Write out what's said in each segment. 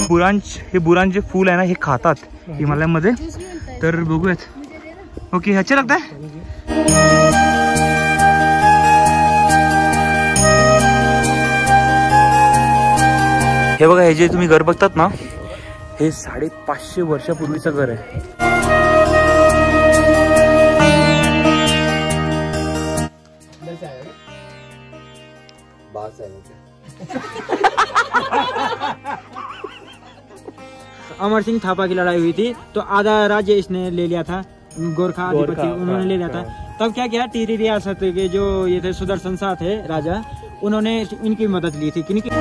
हे बुरांच जे फूल आहे ना हे खातात हिमालयामध्ये, तर बघूयात. ओके, अच्छा लगता है. हे बघा, हे जे तुम्ही घर बघतात ना, हे 550 वर्षापूर्वीचं घर आहे. अमर सिंह थापा की लड़ाई हुई थी तो आधा राज्य इसने ले लिया था, गोरखा अधिपति उन्होंने ले लिया था. तब क्या किया, टिहरी रियासत के जो ये थे सुदर्शन शाह थे राजा, उन्होंने इनकी मदद ली थी.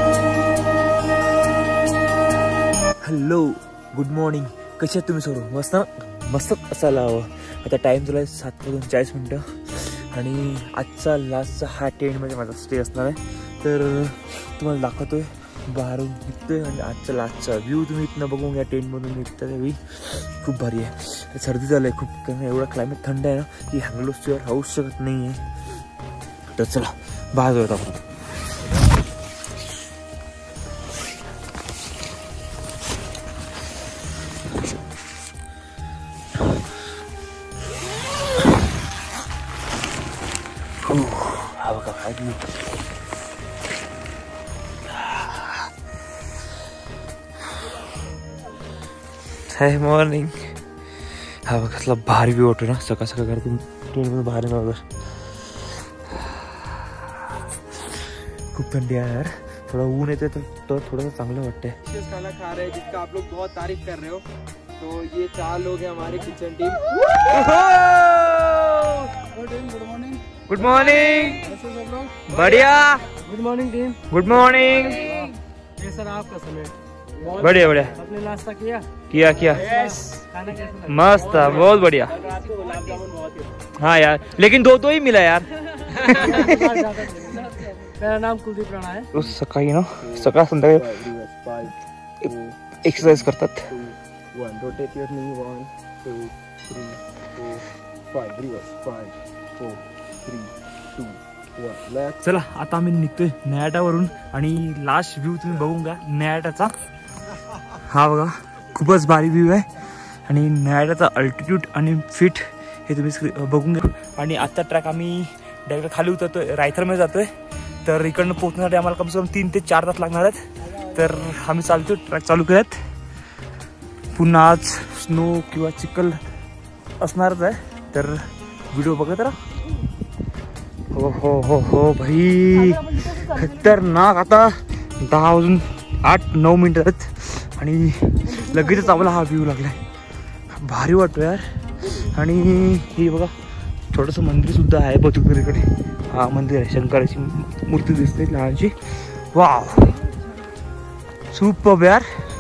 Hello, good morning. कसे तुम्ही सर्व? मस्त मस्त असायला हवं. आता टाइम झाला 7:40 आणि आजचा लास्टचा हा टेंटमध्ये माझा स्टे असणार आहे. तर तुम्हाला दाखवतोय, बाहेरून निघतोय आणि आजचा लास्टचा व्ह्यू तुम्ही इथनं बघून या टेंटमधून निघता त्यावेळी खूप भारी आहे. सर्दी झालं आहे खूप, कारण एवढा क्लायमेट थंड आहे ना की हँगलोस्टिवर राहूच शकत नाही आहे. तर चला बाहेर जाऊयात आपण. हा बघा काय हाय मॉर्निंग. हा बघा कसला भारी व्यू वाटतो ना सकाळ सकाळ घरातून ट्रेनमधून बाहेर येणार. खूप थंडी आहे यार, थोड़ा ऊन येते तो थोड़ा चांगलं वाटतंय. खाना खा रहे हैं जिसका आप लोग बहुत तारीफ कर रहे हो. तो ये 4 लोग हैं हमारे kitchen team. Good morning. Good morning. बढ़िया. Good morning team. Good morning. ये सर आपका समय. बढ़िया बढ़िया. आपने नाश्ता किया? किया खाना कैसा? मस्त था, बहुत बढ़िया. हाँ यार, लेकिन 2 ही मिला यार. मेरा नाम कुलदीप राणा है. रोज सकाळी ना, सकाळ संध्याकाळी एक्सरसाइज करतात. 1 rotate your knee. 1 2 3 4 5 reverse 5 4 3 2 1 left. चला आता आम्ही निघतोय नयाटावरून आणि लास्ट व्ह्यू तुम्ही बघून घ्या नयाटाचा. हा बघा खूपच भारी व्ह्यू आहे आणि नयाटाचा अल्टिट्यूड आणि फिट हे तुम्ही बघून घ्या. आणि आजचा ट्रॅक आम्ही डायरेक्ट खाली उतरतोय, रायथलमध्ये जातोय. तर इकडनं पोहोचण्यासाठी आम्हाला कम से कम 3 ते 4 तास लागणार आहेत. तर आम्ही चालतोय, ट्रॅक चालू करूयात. पुन्हा आज स्नो किंवा चिखल असणारच आहे, तर व्हिडिओ बघत राहा. हो हो हो हो भाई, खतरनाक. आता 10:08-9 आहेत आणि लगेचच आम्हाला हा व्ह्यू लागलाय. भारी वाटतो यार. आणि हे बघा छोटंसं मंदिर सुद्धा आहे बचुकरीकडे. हा मंदिर आहे, शंकराची मूर्ती दिसते लहानशी. वाव, सुपर यार.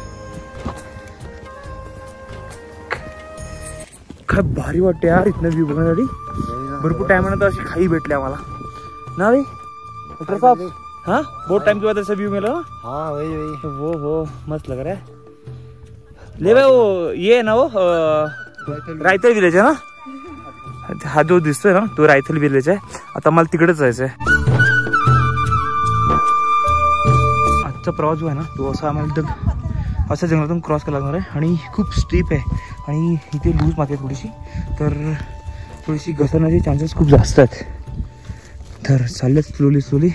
काय भारी वाटते यार इथनं व्ह्यू बघण्यासाठी. भरपूर टाइमानंतर अशी खाई भेटली आम्हाला ना भाई डॉक्टर साहब. हाँ, बहुत टाइम के बाद ऐसा व्यू मिला. हाँ वही वो मस्त लग रहा है. ले भाई वो ये है ना, वो रायथल विलेज आहे ना. हा जो दिसतोय ना तो रायथल विलेज आहे. आता मला तिकडेच जायचंय. आजचा प्रवास जो आहे ना तो असा आम्हाला एकदम अशा जंगलातून क्रॉस करायला लागणार आहे आणि खूप स्टीप आहे आणि इथे लूज माती आहे थोडीशी, तर थोडीशी घसरण्याचे चान्सेस खूप जास्त आहेत. तर चाललेत स्लोली.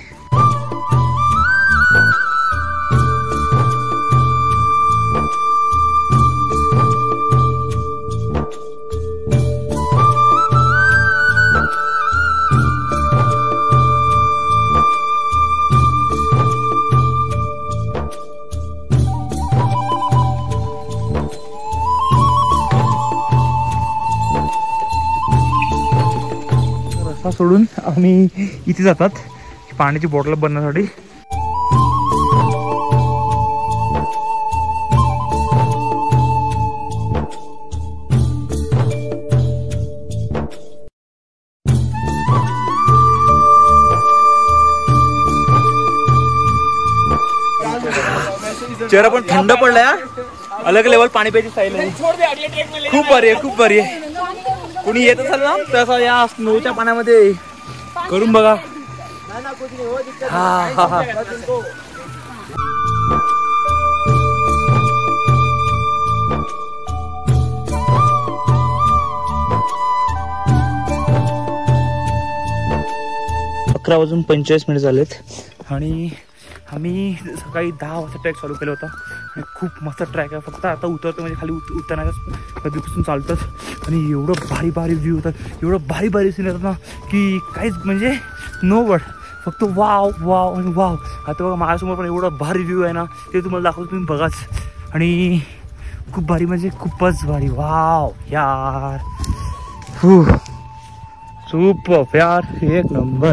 सोडून आम्ही इथे जातात पाण्याची बॉटल बनवण्यासाठी. चेहरा पण थंड पडला यार. अलग लेवल पाणी प्यायची स्टाईल आहे. खूप भारी आहे. कोणी येत असेल ना तसं या स्नोच्या पाण्यामध्ये करून बघा. हा. 11:45 झालेत आणि आम्ही सकाळी 10 वाजता ट्रॅक चालू केला होता आणि खूप मस्त ट्रॅक आहे. फक्त आता उतरतो म्हणजे खाली उतरण्याचा कधीपासून चालतात आणि एवढं भारी भारी व्ह्यू होतात, एवढं भारी भारी सीन येतात ना की काहीच म्हणजे नो वर्ड, फक्त वाव वाव आणि वाव. आता बघा माझ्यासमोर पण एवढं भारी व्ह्यू आहे ना, ते तुम्हाला दाखवतो, तुम्ही बघाच. आणि खूप भारी म्हणजे खूपच भारी. वाव यार, सुपर यार, एक नंबर.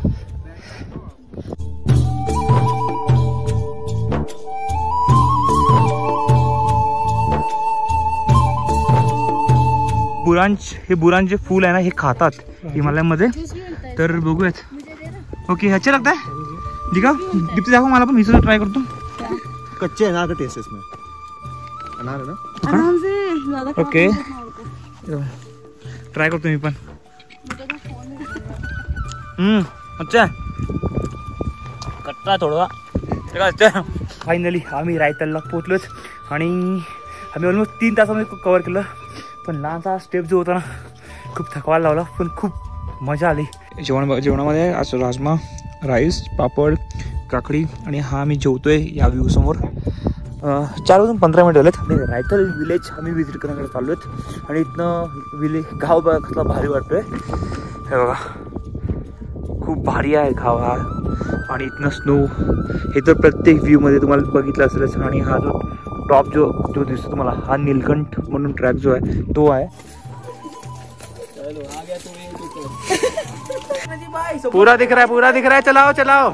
हे बुरांचे फूल आहे ना, हे खातात हिमालयामध्ये. तर बघूयात. ओके, ह्याचे लागत आहे दिखा, दीप्ती दाखव मला पण, मी सुद्धा ट्राय करतो. कच्चे अनार का टेस्ट है इसमें, अनार है ना. ओके, ट्राय करतो मी पण. अच्छा कट्टा थोडा. फायनली आम्ही रायतलला पोहोचलोच आणि आम्ही ऑलमोस्ट 3 तासामध्ये कव्हर केलं. पण लहानसा स्टेप जो होता ना, खूप थकवायला लावला, पण खूप मजा आली. जेवणामध्ये आज राजमा, राईस, पापड, काकडी आणि हा आम्ही जेवतोय या व्ह्यू समोर. 4:15 झालेत आणि रायतल विलेज आम्ही विजिट करण्याकडे चाललो आहेत. आणि इथनं गाव बघा कसला भारी वाटतोय. हे बघा खूप भारी आहे गाव हा. आणि इथनं स्नो हे तर प्रत्येक व्ह्यूमध्ये तुम्हाला बघितलं असेलच. आणि हा जो टॉप जो दिसतो तुम्हाला, हा नीलकंठ म्हणून ट्रॅक जो आहे तो आहे. पूरा दिख रहा है, चलाओ चलाओ.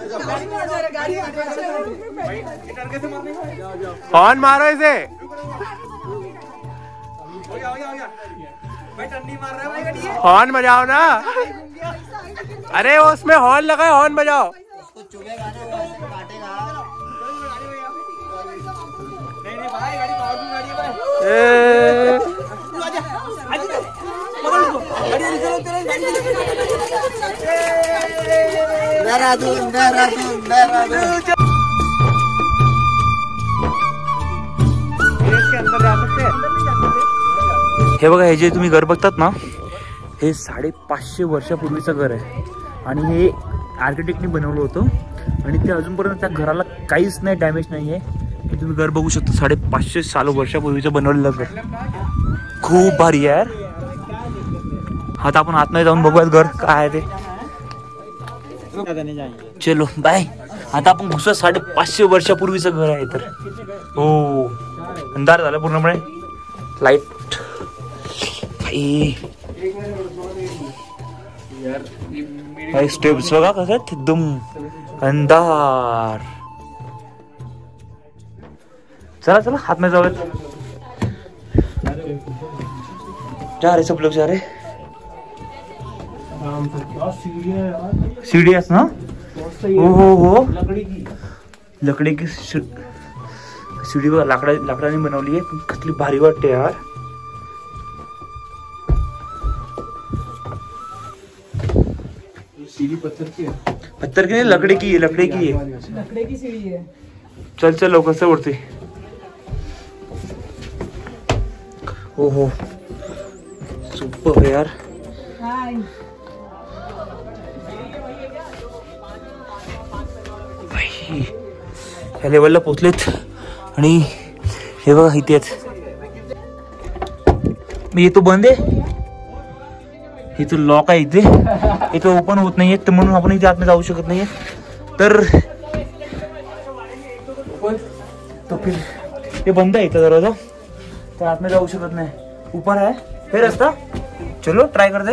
हॉर्न मारो इसे. हॉर्न बजाओ ना. अरे उसमें हॉर्न लगा है, हॉर्न बजाओ. हे बघा, हे जे तुम्ही घर बघतात ना, हे 550 वर्षापूर्वीचं घर आहे. आणि हे आर्किटेक्टने बनवलं होतं आणि ते अजूनपर्यंत त्या घराला काहीच नाही, डॅमेज नाही आहे. तुम्ही घर बघू शकता, 550 वर्षापूर्वीचं बनवलेलं घर. खूप भारी आहे यार. आता आपण आतमध्ये जाऊन बघूयात घर काय आहे ते. चलो बाय. आता आपण घुसूया. 550 वर्षापूर्वीचं घर आहे तर. हो, अंधार झाला पूर्णपणे. लाईट स्टेप्स बघा कसं एकदम अंधार. चला चला हाथ में जाओ. जा रहे सब लोग, जा रहे. सीढ़ियाँ ना, हो लकड़ी की सीढ़ी बघा, लाकडाने बनवली आहे. कसली भारी वाटते यार. सीढ़ी पत्थर की है, पत्थर की नहीं, लकड़ी की है. लकड़ी की सीढ़ी है. चल चल लवकर से वरती. ओहो सुपर यार. ह्या लेवलला पोचलेत आणि हे बघा इथे मी येतो. बंद आहे इथं, लॉक आहे इथे. इथं ओपन होत नाहीये, तर म्हणून आपण इथे आतमध्ये जाऊ शकत नाहीये. तर तो फिर हे बंद आहे इथं दरवाजा, तर आतमध्ये जाऊ शकत नाही. ऊपर आहे हे रस्ता. चलो ट्राय करते.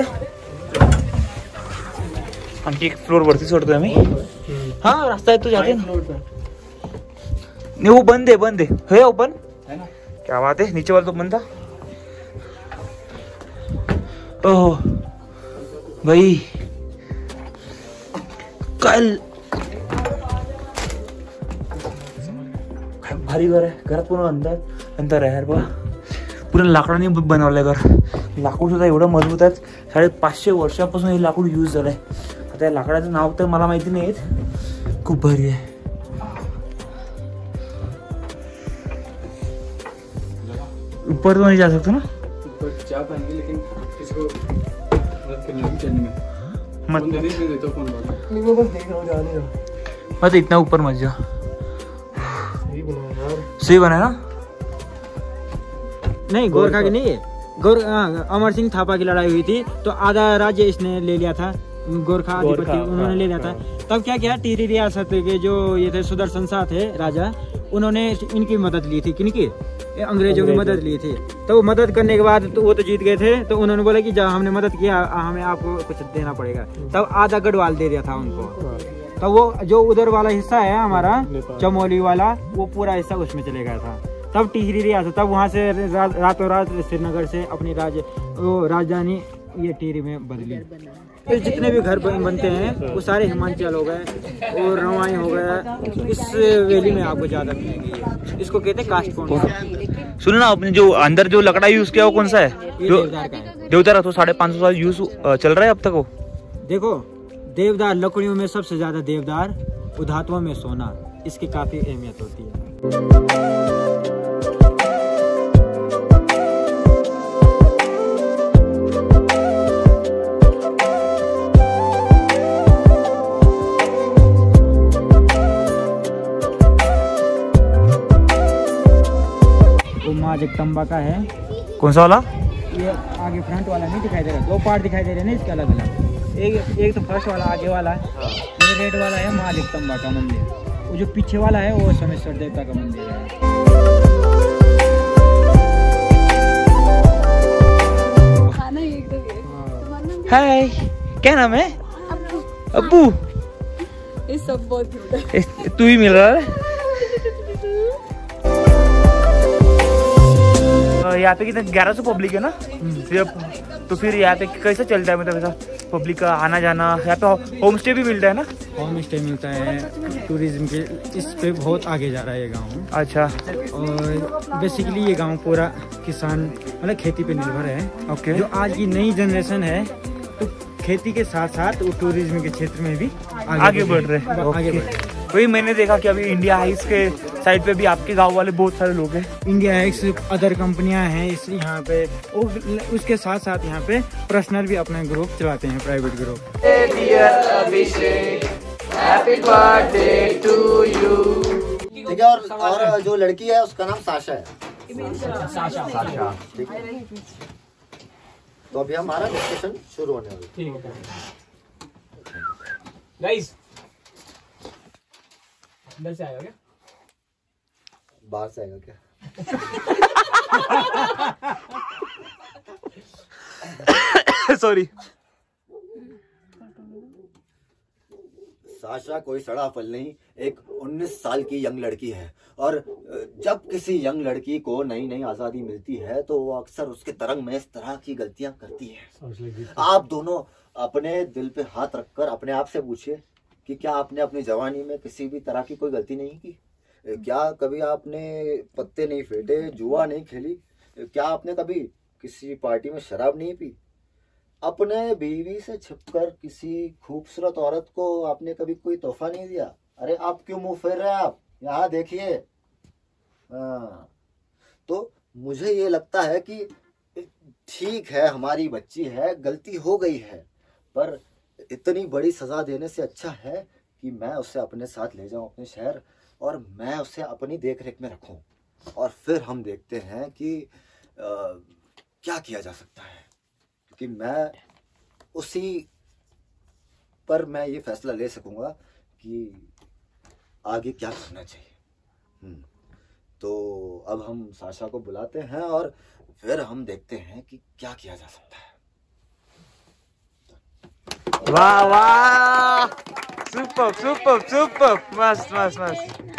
आणखी एक फ्लोर वरती सोडतोय आम्ही. हा रास्ता आहे तो जाते ना. नहीं वो बंद है ओपन है ना. क्या बात है, नीचे वाला तो बंद था. ओह भाई कल भारी घर आहे. घरात पूर्ण अंतर आहे यार. बघा पूर्ण लाकडाने बनवलंय घर. लाकूड सुद्धा एवढं मजबूत आहे. 550 वर्षापासून हे लाकूड यूज झालंय. आता या लाकडाचं नाव तर मला माहिती नाही. खूप भारी आहे. ऊपर तो नहीं जा सकते ना. ऊपर जा पाएंगे लेकिन इसको मदद करनी होगी चढ़ने में. मत इतना ऊपर मत जा। सही बना ना? नहीं, गोरखा की नहीं है। अमर सिंह थापा की लड़ाई हुई थी तो आधा राज्य इसने ले लिया था, गोरखा अधिपति उन्होंने ले लिया था। तब क्या किया, टिहरी रियासत के जो ये थे सुदर्शन शाह थे राजा, उन्होंने इनकी मदद ली थी। किनकी? अंग्रेजों की मदद ली थी। तो वो मदद करने के बाद तो वो तो जीत गए थे, तो उन्होंने बोला कि जब हमने मदद किया हमें आपको कुछ देना पड़ेगा। तब आधा गढ़वाल दे दिया था उनको। तब वो जो उधर वाला हिस्सा है हमारा चमोली वाला, वो पूरा हिस्सा उसमें चले गया था। तब टिहरी रियासत, तब वहाँ से रातों रात श्रीनगर से अपनी राजधानी ये टिहरी में बदली। फिर जितने भी घर बनते हैं वो सारे हिमाचल हो गए और रवाई हो गया, इस वैली में आपको ज्यादा मिलेंगे। इसको कहते हैं कास्ट कौन। सुनो ना, अपने जो अंदर जो लकड़ा यूज किया वो कौन सा है? जो देवदार का है। देवदार तो 550 साल यूज चल रहा है अब तक वो। देखो, देवदार लकड़ियों में सबसे ज्यादा देवदार, धातुओं में सोना, इसकी काफी अहमियत होती है। माँ जगदम्बा का है। कौन सा वाला? ये आगे फ्रंट वाला नहीं दिखाई दे रहा, 2 पार्ट दिखाई दे रहे हैं ना इसके अलग अलग। एक तो फर्स्ट वाला आगे वाला है, ये रेड वाला है माँ जगदम्बा का मंदिर। वो जो पीछे वाला है वो सोमेश्वर देवता का मंदिर है। हाय, क्या नाम है? अब्बू। ये सब बहुत तू ही मिल रहा है। यहाँ पे कितना 1100 पब्लिक है ना? तो फिर यहाँ पे कैसे चलता है, मतलब ऐसा पब्लिक का आना जाना? यहाँ पे होम स्टे भी मिलता है ना? होम स्टे मिलता है, टूरिज्म के इस पे बहुत आगे जा रहा है ये गाँव। अच्छा। और बेसिकली ये गांव पूरा किसान मतलब खेती पे निर्भर है। ओके। जो आज की नई जनरेशन है तो खेती के साथ साथ वो टूरिज्म के क्षेत्र में भी आगे बढ़ रहे हैं। वही मैंने देखा कि अभी इंडिया हाइक्स के साइड पे भी आपके गांव वाले बहुत सारे लोग हैं। इंडिया हाइक्स अदर कंपनियां हैं इसलिए यहाँ पे, उसके साथ साथ यहाँ पे पर्सनल भी अपना ग्रुप चलाते हैं, प्राइवेट ग्रुप। ठीक है। और जो लड़की है उसका नाम साशा है। साशा। ठीक है। तो अभी हमारा डिस्कशन शुरू होने वाला है। ठीक है गाइस, अंदर से आएगा क्या? बाहर से आएगा क्या? सॉरी। साशा कोई सड़ा फल नहीं, एक 19 साल की यंग लड़की है। और जब किसी यंग लड़की को नई नई आजादी मिलती है तो वो अक्सर उसके तरंग में इस तरह की गलतियां करती है। आप दोनों अपने दिल पे हाथ रखकर अपने आप से पूछिए कि क्या आपने अपनी जवानी में किसी भी तरह की कोई गलती नहीं की? क्या कभी आपने पत्ते नहीं फेंटे, जुआ नहीं खेली? क्या आपने कभी किसी पार्टी में शराब नहीं पी? अपने बीवी से छिपकर किसी खूबसूरत औरत को आपने कभी कोई तोहफा नहीं दिया? अरे आप क्यों मुंह फेर रहे हैं? आप यहाँ देखिए। तो मुझे ये लगता है कि ठीक है, हमारी बच्ची है, गलती हो गई है, पर इतनी बड़ी सजा देने से अच्छा है कि मैं उसे अपने साथ ले जाऊं अपने शहर और मैं उसे अपनी देखरेख में रखूं, और फिर हम देखते हैं कि क्या किया जा सकता है। क्योंकि मैं उसी पर मैं ये फैसला ले सकूंगा कि आगे क्या करना चाहिए। तो अब हम साशा को बुलाते हैं और फिर हम देखते हैं कि क्या किया जा सकता है। वाह वाह, सुपर सुपर सुपर, मस्त मस्त मस्त।